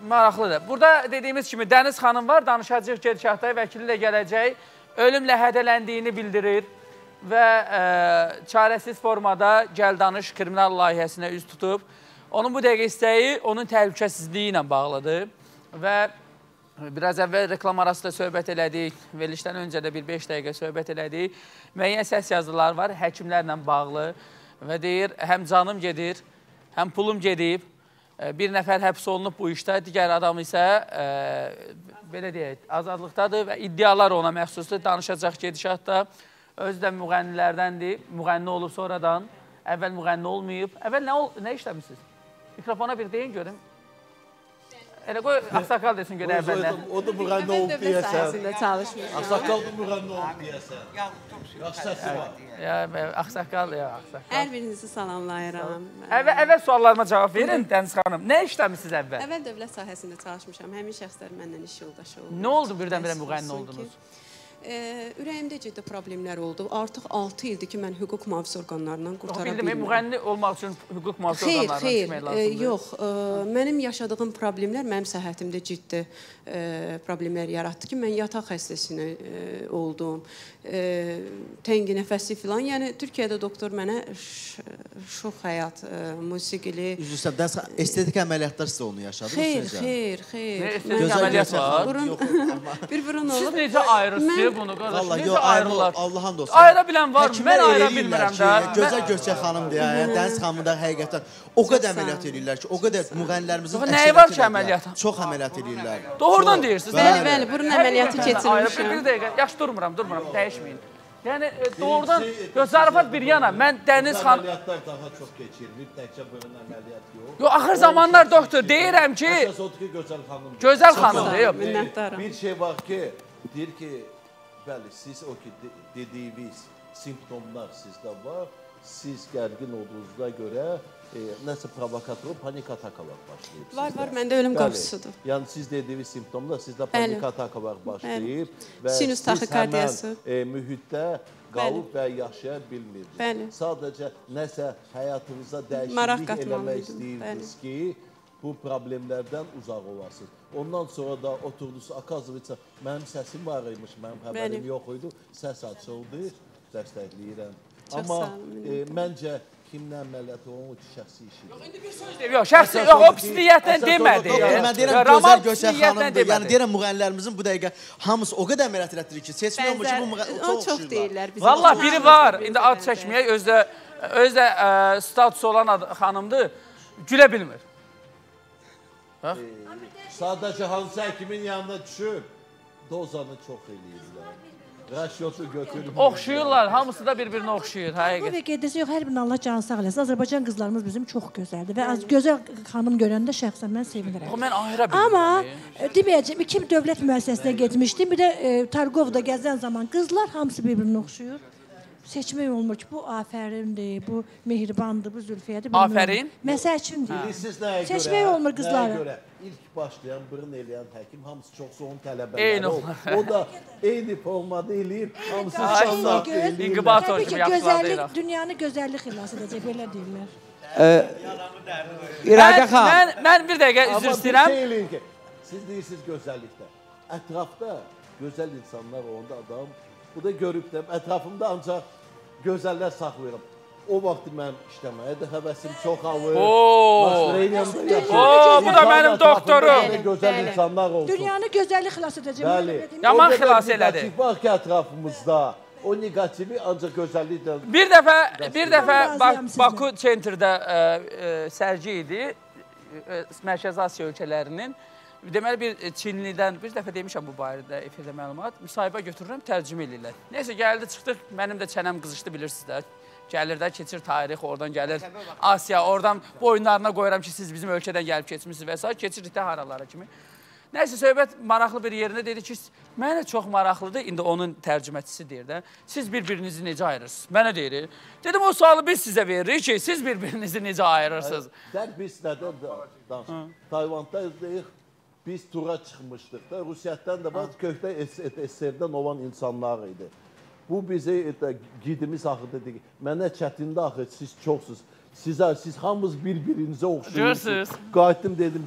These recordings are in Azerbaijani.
maraqlıdır. Burada dediyimiz kimi Dəniz xanım var, danışacaq gedişatda vəkili ilə gələcək, ölümlə hədələndiyini bildirir və çarəsiz formada Gəl Danış kriminal layihəsinə üz tutub. Onun bu dəqiqə istəyi onun təhlükəsizliyi ilə bağlıdır və biraz əvvəl reklam arasında söhbət elədik, verilişdən öncə də bir 5 dəqiqə söhbət elədik. Müəyyən səs yazıları var, həkimlərlə bağlı və deyir, həm canım gedir, həm pulum gedib, bir nəfər həbs olunub bu işdə, digər adam isə belə deyək, azadlıqdadır və iddialar ona məxsusdur, danışacaq gedişatda. Özü də müğənnilərdəndir, müğənni olub sonradan, əvvəl müğənni olmayıb. Əvvəl nə işləmişsiniz? Mikrofona bir deyin görüm. Elə qoy, Ağsaqqal desin görə əvvəllər. O da müğənni olub deyəsən. Ağsaqqal da müğənni olub deyəsən. Yax səsi var. Ağsaqqal, Ağsaqqal. Hər birinizi salamlayıram. Əvvəl suallarıma cavab verin, Dəniz xanım. Nə işləmişsiniz əvvəl? Əvvəl dövlət sahəsində çalışmışam. Həmin şəxslər məndən iş yoldaşı oldu. Nə oldu birdən-birə müğənni oldunuz? Ürəyimdə ciddi problemlər oldu. Artıq 6 ildir ki, mən hüquq mühafizə orqanlarından qurtara bilmirəm. Müğənni olmaq üçün hüquq mühafizə orqanlarından çıxmaq lazımdır? Yox. Mənim yaşadığım problemlər mənim səhhətimdə ciddi problemlər yaratdı ki, mən yataq xəstəsinə oldum, təngi nəfəsi filan. Yəni, Türkiyədə doktor mənə şox həyat, musiqili... Üzrüstəm, estetik əməliyyatlar sizə onu yaşadınız? Xeyr. Estetik əməliyyat var. Bir burun olub. Siz necə ayrılsınız bunu, qardaş? Necə ayrılırlar? Allah'ın dostum. Ayıra bilən var mı? Mən ayıra bilmirəm də. Gözəl Gökçək xanım deyə, Dəniz xanımı da həqiqətən o qədər əməliyyat edirlər ki, o qədər müğənnilərimizin nəyi var ki əməliyyat? Çox əməliyyat edirlər. Doğrudan deyirsiniz. Bəli, burun əməliyyatı keçirmişəm. Bir dəqiqə, yaxşı durmuram, dəyişməyin. Yəni, doğrudan, zarafat bir yana, mən Dəniz xanım... Əməliyyatlar daha çox keçirilir, təkcə burun əməliyyat yox. Yox, axır zamanlar doktor, deyirəm ki... Əsas odur ki, Gözəl xanım. Gözəl xanım, bir şey var ki, deyir ki, bəli, siz o ki, dediyiniz simptomlar sizdə var, siz gərgin olduğunuzda görə nəsə provokator, panik atakalar başlayıb sizdə. Var, məndə ölüm qorxusudur. Yəni, siz dediyiniz simptomlar, sizdə panik atakalar başlayıb və sinus taxikardiyası mühitdə qalıb və yaşaya bilmirsiniz. Sadəcə nəsə həyatınıza dəyişiklik eləmək istəyirsiniz ki, bu problemlərdən uzaq olasınız. Ondan sonra da oturdunuz, Akazovitsa, mənim səsim var imiş, mənim xəbərim yox idi, səs açıldı, dəstəkləyirəm. Amma məncə kimlə əməliyyat onun ki, şəxsi işidir. Yox, şəxsi, yox, o pisiyyətlə demədi. Mən deyirəm, gözəl Gökçək xanımdır. Yəni, deyirəm, müğənnilərimizin bu dəqiqə hamısı o qədər əməliyyat elətdirir ki, seçmək olmur ki, bu müğənnilər çox deyirlər. Valla biri var, indi ad çəkməyək, özdə status olan xanımdır, gülə bilmir. Sadəcə hansı həkimin yanına düşüb, dozanı çox eləyirlər. Raşyotu götürmür. Oxşuyurlar, hamısı da bir-birinə oxşuyur. Bu və qeydəsi yox, hər birini Allah canı sağ eləsin. Azərbaycan qızlarımız bizim çox gözəldir və gözəl xanım görəndə şəxsən mən sevinirəm. Mən ayıra bilmirəm. Amma deməyəcəm, iki dövlət müəssisəsinə getmişdim, bir də Targovda gəzən zaman qızlar hamısı bir-birinə oxşuyur. Seçmək olmur ki, bu afərindir, bu mehribandır, bu zülfiyyədir. Afərin? Məsəl üçündür. Seçmək olmur qızları. İlk başlayan, burun eləyən həkim, hamısı çoxsa onun tələbələri olur. O da eyni formada eləyir, hamısı şanlar eləyir. İnqibator kimi yaxşılar dünyanı gözəllik xilas edəcək, belə deyirlər. Mən bir dəqiqə üzr istəyirəm. Amma bir şey eləyin ki, siz deyirsiniz gözəllikdə. Ətrafda gözəl insanlar onda adam, bu da görüb də, ətrafımda ancaq gözəllər saxlayıram. O vaxt mən işləməyə də həvəsim çox alır. Bu da mənim doktorum. Gözəl insanlar olsun. Dünyanı gözəllik xilas edəcək. Yaman xilas elədi. Negativ var ki, ətrafımızda. O negativi ancaq gözəlliklə... Bir dəfə Baku Center'da sərgi idi. Mərkəzi Asiya ölkələrinin. Deməli, bir Çinlidən, bir dəfə demişəm bu barədə efirdə məlumat, müsahibə götürürəm, tərcümə edirlər. Neysə, gəldi, çıxdıq, mənim də çənəm qızışdı, bilirsiniz də. Gəlir də, keçir tarix, oradan gəlir Asiya, oradan boyunlarına qoyuram ki, siz bizim ölkədən gəlib keçmişsiniz və s. Keçirik də haralara kimi. Nəysə, söhbət maraqlı bir yerində dedi ki, mənə çox maraqlıdır, indi onun tərcüməçisi deyir də, siz bir-birinizi necə ayırırsınız? Mənə deyir. Dedim, o sualı biz sizə veririk ki, siz bir-birinizi necə ayırırsınız? Biz nədən danışıq? Tayvandayıq, biz tura çıxmışdıq da, Rusiyadan da kökdə SSR-dən olan insanlar idi. Bu bizi gidimiz axı dedik. Mənə çətində axı siz çoxsuz. Siz hamınız bir-birinizə oxşuyursunuz. Qayıtdım dedim ki,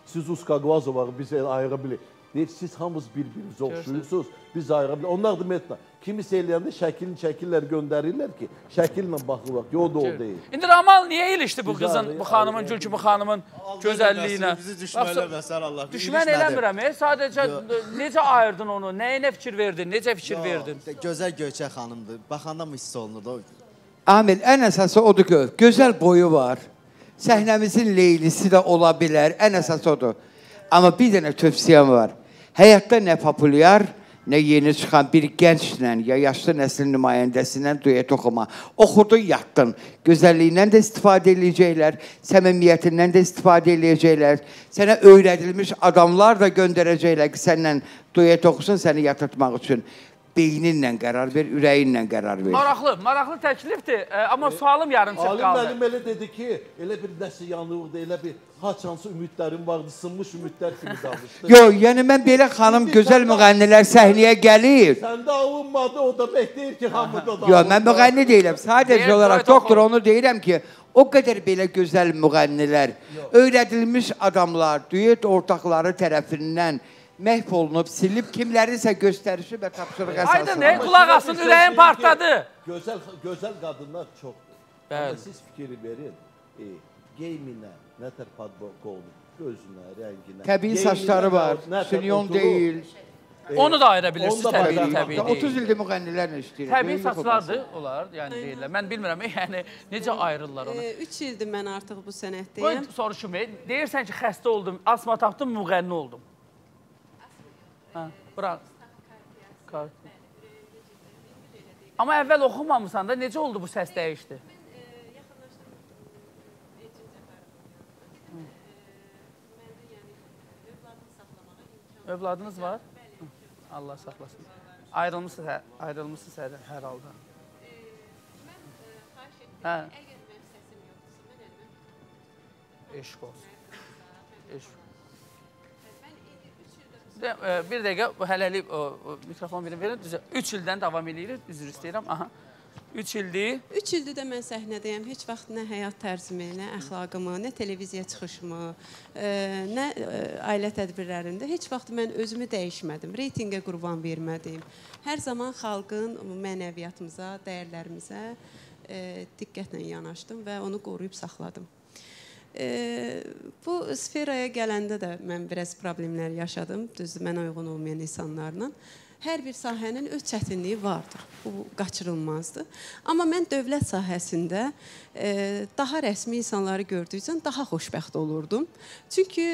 siz Uskaqvazovağı biz ayıra bilir. Deyir, siz hamınız bir-birinizə oxşuyursunuz, biz ayıra bilir. Onlar da metna. Kimisi eləyəndə şəkillər göndərirlər ki, şəkillə baxırlar ki, o da o deyil. İndi Ramal niyə ilişdi bu qızın, bu xanımın, Gülki bu xanımın gözəlliyinə? Bizi düşmənləməsən Allah. Düşmən eləmirəm, sadəcə necə ayırdın onu, nəyinə fikir verdin, necə fikir verdin? Gözəl Göyçək xanımdır, baxanda mı hiss olunurdu o? Amil, ən əsası odur ki, gözəl boyu var. Səhnəmizin leylisi də ola bilər, ən əsası odur. Amma bir dənə tövsiyəm var. Həyatda nə populyar, nə yeni çıxan bir gənclə, ya yaşlı nəslin nümayəndəsindən duet oxuma. Oxudun, yatdın. Gözəlliyindən də istifadə edəcəklər, səmimiyyətindən də istifadə edəcəklər. Sənə öyrədilmiş adamlar da göndərəcəklər ki, səndən duet oxusun, səni yatırtmaq üçün. Beyninlə qərar ver, ürəyinlə qərar ver. Maraqlı təklifdir, amma sualım yarımçıq qaldı. Alim mənim elə dedi ki, elə bir nəsə yanılırdı, elə bir haçansı ümidlərim vardı, sınmış ümidlər kimi danışdı. Yox, yəni mən belə xanım gözəl müğənnilər səhnəyə gəlir. Səndə alınmadı, o da deyir ki, hamıda da alınmadı. Yox, mən müğənni deyiləm, sadəcə olaraq doktor onu deyirəm ki, o qədər belə gözəl müğənnilər, öyrədilmiş adamlar, düet ortaqları tərəfindən məhv olunub, silib, kimlərinsə göstərişi və tapşırıq əsasında. Aydın, ne? Qulaq asın, ürəyim partladı. Gözəl qadınlar çoxdur. Amma siz fikir verin, geyiminə, nətər padbolu, gözünə, rənginə. Təbii saçları var, sünyon deyil. Onu da ayıra bilirsiniz, təbii deyil. 30 ildir müğənnilərlə işləyir. Təbii saçlardır, onlar, yəni deyirlər. Mən bilmirəm, yəni necə ayırırlar onu. 3 ildir mən artıq bu sənətdəyim. Qoy soruşum, deyirsən ki, xəstə oldum, asma tapdım, müğənni oldum. Bırak. Amma əvvəl oxumamısan da, necə oldu bu səs dəyişdi? Övladınız var? Allah saxlasın. Ayrılmışsınız hər halda. Mən xahiş etdim, əgər mənim səsim yoxdursa, mən əlimə... Eşq olsun. Bir dəqiqə, hələlik mikrofon verin, 3 ildən davam edirik, üzr istəyirəm. 3 ildir. 3 ildir də mən səhnədəyəm. Heç vaxt nə həyat tərzimi, nə əxlaqımı, nə televiziya çıxışımı, nə ailə tədbirlərində heç vaxt mən özümü dəyişmədim. Reytinqə qurban vermədim. Hər zaman xalqın mənəviyyatımıza, dəyərlərimizə diqqətlə yanaşdım və onu qoruyub saxladım. Bu sferaya gələndə də mən biraz problemlər yaşadım, düzdür, mənə uyğun olmayan insanlarla. Hər bir sahənin öz çətinliyi vardır, bu qaçırılmazdır. Amma mən dövlət sahəsində daha rəsmi insanları gördükcə daha xoşbəxt olurdum. Çünki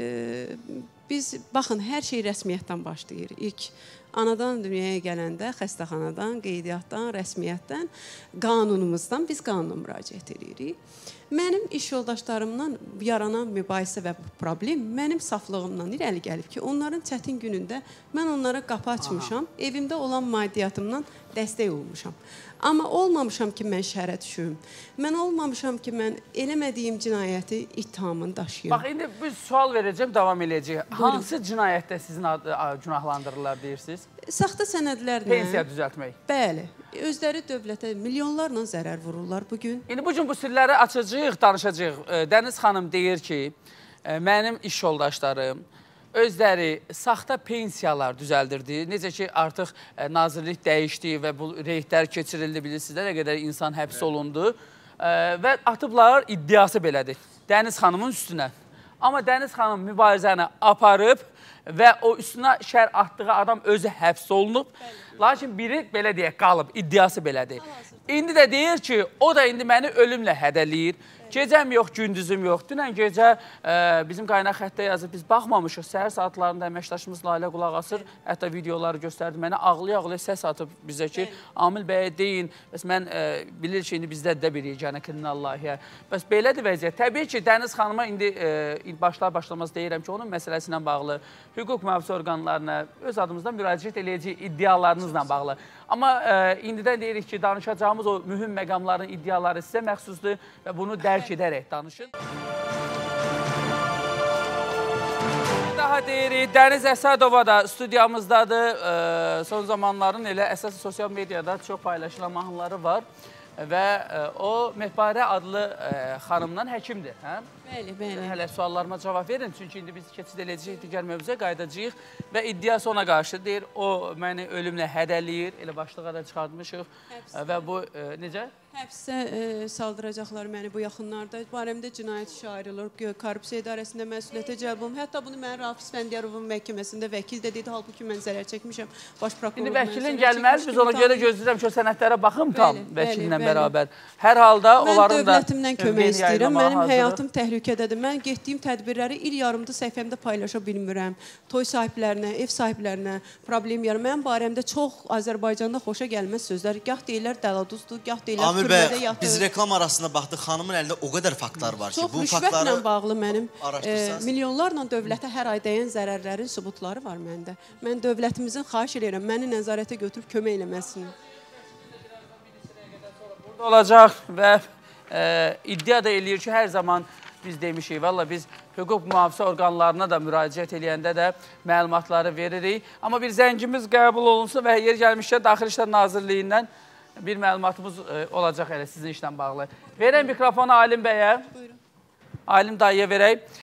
biz, baxın, hər şey rəsmiyyətdən başlayır. İlk anadan dünyaya gələndə xəstəxanadan, qeydiyyatdan, rəsmiyyətdən, qanunumuzdan biz qanuna müraciət edirik. Mənim iş yoldaşlarımdan yaranan mübahisə və problem mənim saflığımdan irəli gəlib ki, onların çətin günündə mən onlara qapı açmışam, evimdə olan maddiyyatımdan dəstək olmuşam. Amma olmamışam ki, mən şərə düşüm. Mən olmamışam ki, mən eləmədiyim cinayəti ittihamını daşıyım. Bax, indi bir sual verəcəm, davam edəcək. Hansı cinayətdə sizin günahlandırırlar deyirsiniz? Saxta sənədlərlə. Pensiya düzəltmək. Bəli. Özləri dövlətə milyonlarla zərər vururlar bugün. İndi bugün bu sirləri açacağıq, danışacağıq. Dəniz xanım deyir ki, mənim iş yoldaşlarım özləri saxta pensiyalar düzəldirdi. Necə ki, artıq nazirlik dəyişdi və bu reydlər keçirildi, bilirsiniz, nə qədər insan həbs olundu və atıblar iddiası belədir Dəniz xanımın üstünə. Amma Dəniz xanım mübarizəni aparıb və o üstünə şər atdığı adam özü həbs olunub. Lakin biri, belə deyək, qalıb, iddiası belədir. İndi də deyir ki, o da indi məni ölümlə hədələyir. Gecəm yox, gündüzüm yox. Dünən gecə bizim qaynaq xəttə yazıb, biz baxmamışıq. Səhər saatlarında əməkdaşımız Lalə qulaq asır, hətta videoları göstərdi. Mənə ağlaya-ağlaya səs atıb bizə ki, Amil bəyə deyin, bəs mən bilir ki, indi bizdə də bir yeganə kriminal layihə. Bəs belədir vəziyyət. Təbii ki, Dəniz xanıma indi başlar-başlamaz deyirəm ki, onun məsələsi ilə bağlı hüquq mühafizə orqanlarına öz adımızdan müraciət eləyəcək iddialarınızla bağlı. Amma indidən deyirik ki, danışacağımız o mühüm məqamların iddiaları sizə məxsusdur və bunu dərk edərək danışın. Daha deyirik, Dəniz Əsədova da studiyamızdadır. Son zamanların elə əsas sosial mediada çox paylaşılan mahnıları var və o Mehbarə adlı xanımdan həkimdir. Bəli. Hələ suallarıma cavab verin, çünki indi biz keçid edəcəyik, digər mövzuya qayıdacağıq və iddiası ona qarşı deyir, o məni ölümlə hədələyir, elə başlığa da çıxartmışıq və bu necə? Həbsə saldıracaqlar məni bu yaxınlarda. Barəmdə cinayət işi ayrılır, korrupsiya idarəsində məsuliyyətə cəlb olunum. Hətta bunu mən Rauf İsfəndiyarovun məhkəməsində vəkil də dedi, halbuki mən zərər çəkmişəm. Baş prokurorun İndi vəkilin gəlməli, biz ona görə gözləyirəm ki, o sənədlərə baxım tam vəkillə bərabər. Hər halda onların da... Mən dövlətimdən kömək istəyirəm, mənim həyatım təhlükədədir. Mən getdiyim tədbirləri il yarımda səhifəmdə paylaşa bilmirəm. Toy sahiblərinə, ev sahiblərinə problem yarar. Mənim barəmdə çox Azərbaycanda xoşa gəlməz sözlər. Gah deyirlər dəladuzdur, gah deyirlər biz reklam arasında baxdıq, xanımın əlində o qədər faktlar var ki, bu faktları bağlı mənim milyonlarla dövlətə hər ay dəyən zərərlərin sübutları var məndə. Mən dövlətimizin xahiş edirəm, məni nəzarətə götürüb kömək eləməsini. Burada olacaq və iddia da eləyir ki, hər zaman biz demişik, valla biz hüquq mühafizə orqanlarına da müraciət eləyəndə də məlumatları veririk. Amma bir zəngimiz qəbul olunsun və yer gəlmişkən Daxili İşlər Nazirliyindən bir məlumatımız olacaq elə sizin işlə bağlı. Verək mikrofonu Alim bəyə. Buyurun. Alim dayıya verək.